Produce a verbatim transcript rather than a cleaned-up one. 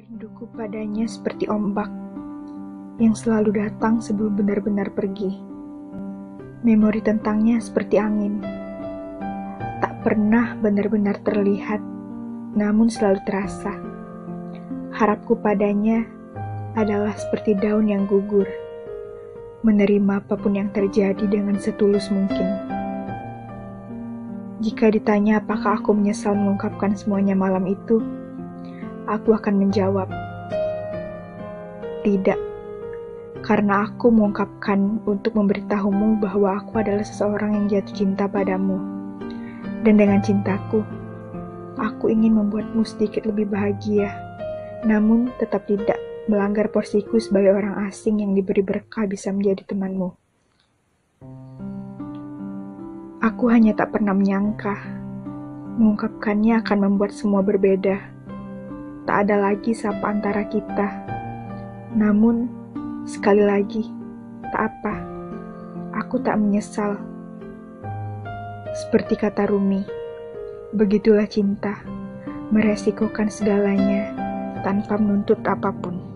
Rinduku padanya seperti ombak yang selalu datang sebelum benar-benar pergi. Memori tentangnya seperti angin, tak pernah benar-benar terlihat, namun selalu terasa. Harapku padanya adalah seperti daun yang gugur, menerima apapun yang terjadi dengan setulus mungkin. Jika ditanya apakah aku menyesal mengungkapkan semuanya malam itu, aku akan menjawab, tidak, karena aku mengungkapkan untuk memberitahumu bahwa aku adalah seseorang yang jatuh cinta padamu. Dan dengan cintaku, aku ingin membuatmu sedikit lebih bahagia, namun tetap tidak melanggar porsiku sebagai orang asing yang diberi berkah bisa menjadi temanmu. Aku hanya tak pernah menyangka, mengungkapkannya akan membuat semua berbeda. Tak ada lagi sapa antara kita. Namun, sekali lagi, tak apa. Aku tak menyesal. Seperti kata Rumi, begitulah cinta, meresikokan segalanya tanpa menuntut apapun.